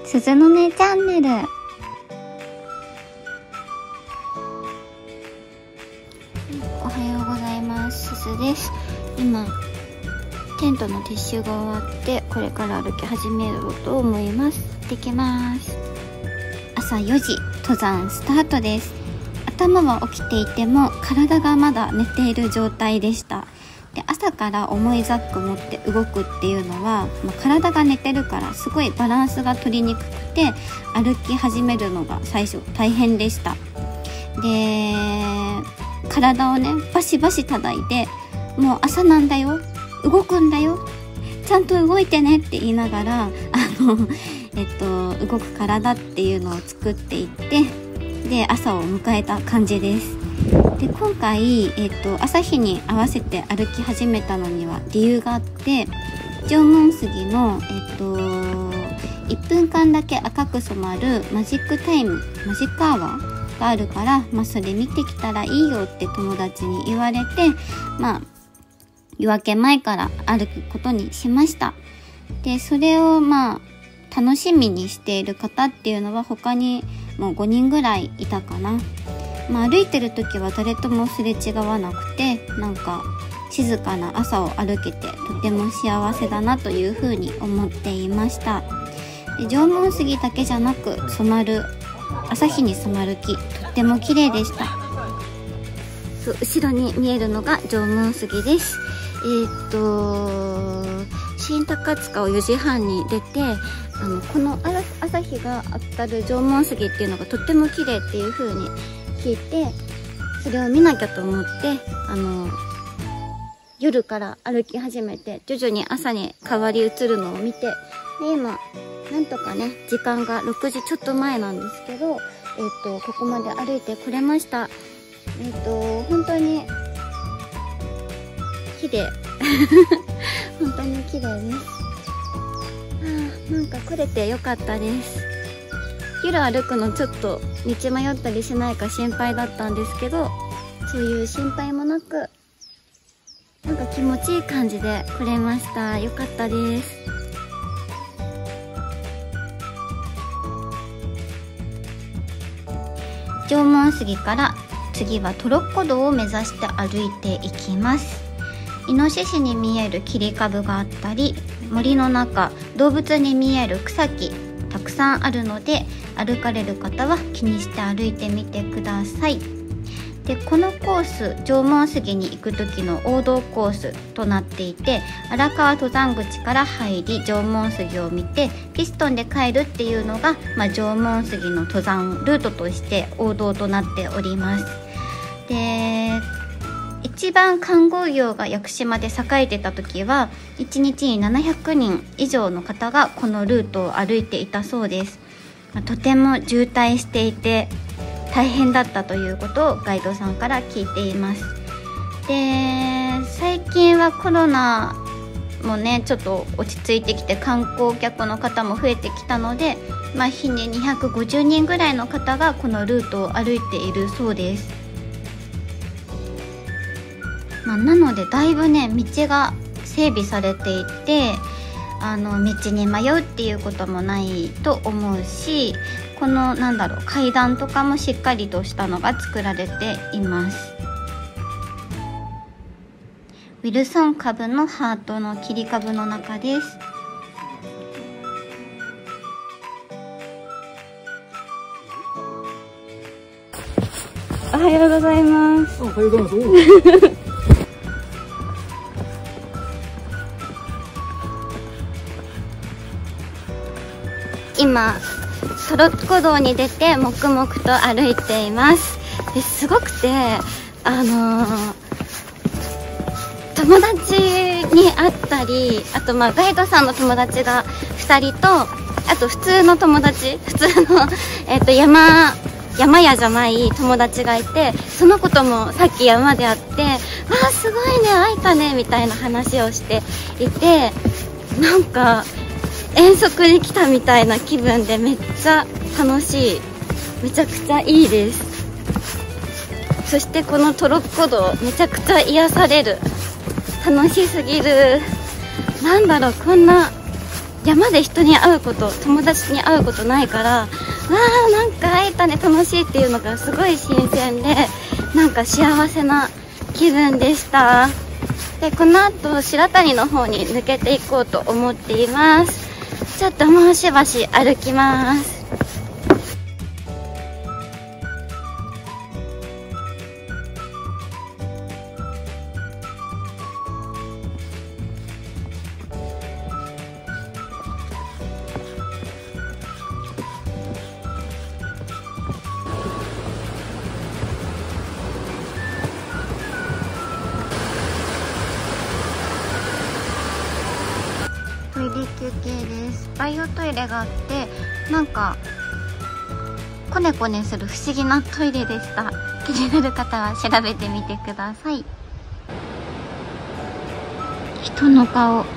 すずのねチャンネル。おはようございます。すずです。今テントの撤収が終わってこれから歩き始めようと思います。行ってきます。朝4時、登山スタートです。頭は起きていても体がまだ寝ている状態でした。で、朝から重いザック持って動くっていうのは、体が寝てるからすごいバランスが取りにくくて、歩き始めるのが最初大変でした。で、体をねバシバシ叩いて、もう朝なんだよ、動くんだよ、ちゃんと動いてねって言いながら動く体っていうのを作っていって、で朝を迎えた感じです。で、今回、朝日に合わせて歩き始めたのには理由があって、縄文杉の、1分間だけ赤く染まるマジックタイム、マジックアワーがあるから、それ見てきたらいいよって友達に言われて、夜明け前から歩くことにしました。で、それを楽しみにしている方っていうのは他にもう5人ぐらいいたかな。歩いてる時は誰ともすれ違わなくて、なんか静かな朝を歩けてとても幸せだなというふうに思っていました。で、縄文杉だけじゃなく朝日に染まる木、とっても綺麗でした。そう、後ろに見えるのが縄文杉です。新高塚を4時半に出て、この朝日が当たる縄文杉っていうのがとっても綺麗っていう風に聞いて、それを見なきゃと思って、夜から歩き始めて、徐々に朝に変わり移るのを見て、で、今なんとかね、時間が6時ちょっと前なんですけど、ここまで歩いてこれました。本当に綺麗本当に綺麗です。なんか来れてよかったです。夜歩くのちょっと道迷ったりしないか心配だったんですけど、そういう心配もなく、なんか気持ちいい感じで来れました。よかったです。縄文杉から次はトロッコ道を目指して歩いていきます。イノシシに見える切り株があったり、森の中、動物に見える草木たくさんあるので、歩かれる方は気にして歩いてみてください。で、このコース、縄文杉に行く時の王道コースとなっていて、荒川登山口から入り縄文杉を見てピストンで帰るっていうのが、縄文杉の登山ルートとして王道となっております。で、一番観光業が屋久島で栄えてた時は1日に700人以上の方がこのルートを歩いていたそうです。とても渋滞していて大変だったということをガイドさんから聞いています。で、最近はコロナもねちょっと落ち着いてきて、観光客の方も増えてきたので、日に250人ぐらいの方がこのルートを歩いているそうです。なのでだいぶね道が整備されていて、道に迷うっていうこともないと思うし、この階段とかもしっかりとしたのが作られています。ウィルソン株のハートの切り株の中です。おはようございます。 おはようございます。 今トロッコ道に出て黙々と歩いています。ですごくて友達に会ったり、あとガイドさんの友達が2人と、あと普通の友達、普通の山屋じゃない友達がいて、その子ともさっき山で会って、すごいね、会えたねみたいな話をしていて、なんか遠足に来たみたいな気分でめっちゃ楽しい。めちゃくちゃいいです。そしてこのトロッコ道めちゃくちゃ癒される。楽しすぎる。こんな山で人に会うこと、友達に会うことないから、わーなんか会えたね、楽しいっていうのがすごい新鮮で、なんか幸せな気分でした。でこの後白谷の方に抜けていこうと思っています。ちょっともうしばし歩きます。トイレ休憩です。バイオトイレがあって、なんかコネコネする不思議なトイレでした。気になる方は調べてみてください。人の顔。はい、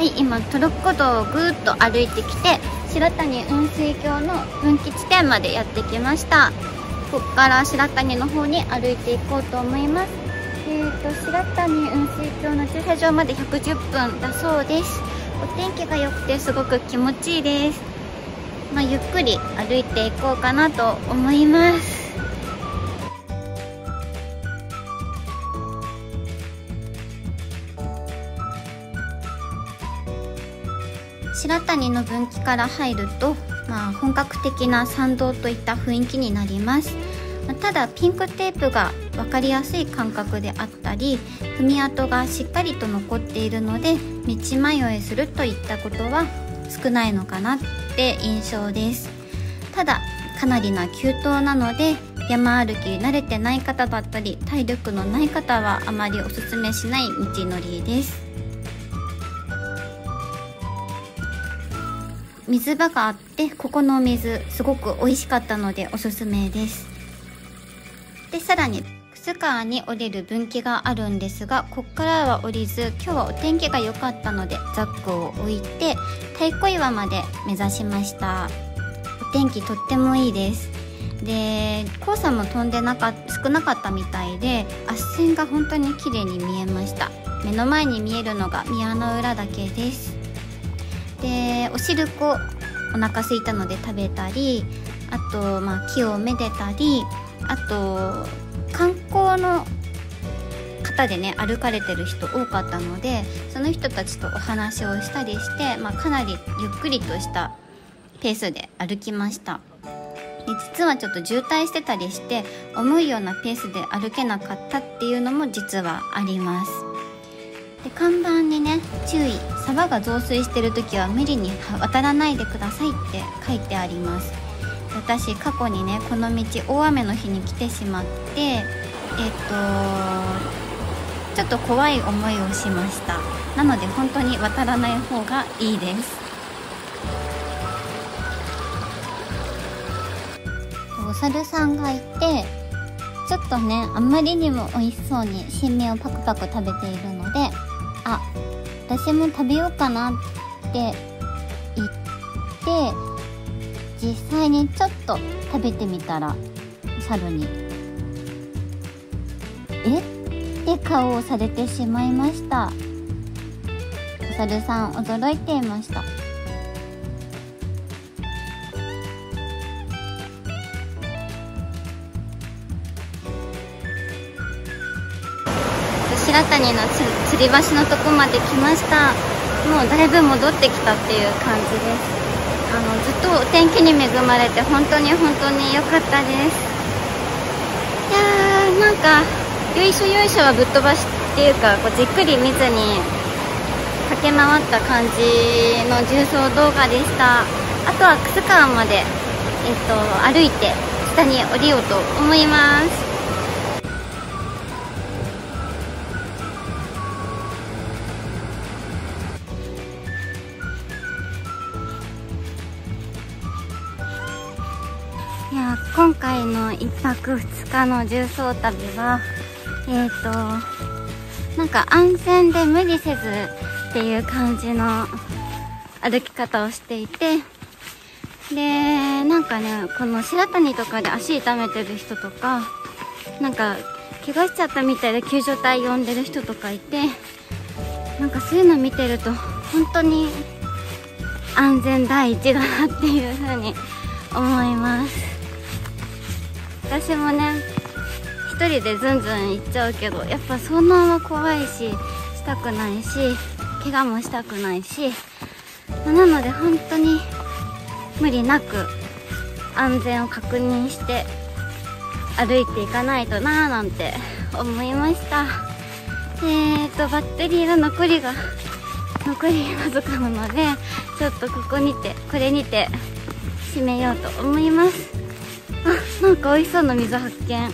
今トロッコ道をぐーっと歩いてきて、白谷雲水峡の分岐地点までやってきました。ここから白谷の方に歩いていこうと思います。白谷雲水峡の駐車場まで110分だそうです。お天気が良くてすごく気持ちいいです。ゆっくり歩いていこうかなと思います。白谷の分岐から入ると、本格的な参道といった雰囲気になります。ただピンクテープが分かりやすい感覚であったり、踏み跡がしっかりと残っているので道迷いするといったことは少ないのかなって印象です。ただかなりな急登なので、山歩き慣れてない方だったり体力のない方はあまりおすすめしない道のりです。水場があって、ここのお水すごく美味しかったのでおすすめです。でさらに楠川に降りる分岐があるんですが、ここからは降りず、今日はお天気が良かったのでザックを置いて太鼓岩まで目指しました。お天気とってもいいです。で黄砂も飛んで少なかったみたいで、圧線が本当に綺麗に見えました。目の前に見えるのが宮之浦岳です。でお汁粉、お腹空いたので食べたり、あと木をめでたり、あと観光の方でね歩かれてる人多かったので、その人たちとお話をしたりして、かなりゆっくりとしたペースで歩きました。で実はちょっと渋滞してたりして、思うようなペースで歩けなかったっていうのも実はあります。で看板にね、注意、沢が増水してる時は無理に渡らないでくださいって書いてあります。私過去にねこの道大雨の日に来てしまって、ちょっと怖い思いをしました。なので本当に渡らない方がいいです。お猿さんがいて、ちょっとねあんまりにも美味しそうに新芽をパクパク食べているので、私も食べようかなって言って、実際にちょっと食べてみたら、猿にって顔をされてしまいました。お猿さん驚いていました。白谷の吊り橋のとこまで来ました。もうだいぶ戻ってきたっていう感じです。ずっとお天気に恵まれて本当に良かったです。いやー、なんかよいしょよいしょはぶっ飛ばしっていうか、じっくり見ずに駆け回った感じの重走動画でした。あとは楠川まで、歩いて下に降りようと思います。いや、今回の1泊2日の重走旅はなんか安全で無理せずっていう感じの歩き方をしていて、でなんかね、この白谷とかで足痛めてる人とか、なんか怪我しちゃったみたいで救助隊呼んでる人とかいて、なんかそういうの見てると本当に安全第一だなっていう風に思います。私もね一人でずんずん行っちゃうけど、やっぱそんなの怖いししたくないし、怪我もしたくないし、なので本当に無理なく安全を確認して歩いていかないとなーなんて思いました。バッテリーが残りわずかなので、ちょっとこれにて締めようと思います。あ、なんか美味しそうな水発見。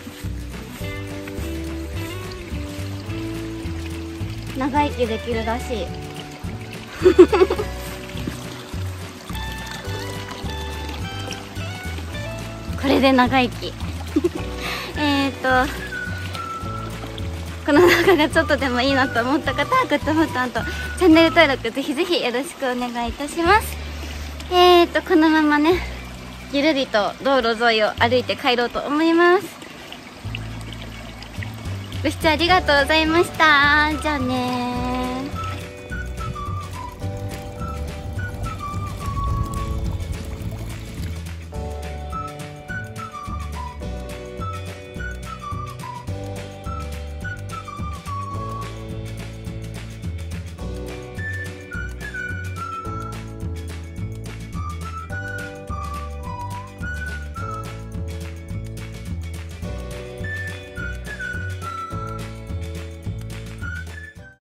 長生きできるらしいこれで長生きこの動画がちょっとでもいいなと思った方はグッドボタンとチャンネル登録ぜひぜひよろしくお願いいたします。このままねゆるりと道路沿いを歩いて帰ろうと思います。ご視聴ありがとうございました。じゃあねー。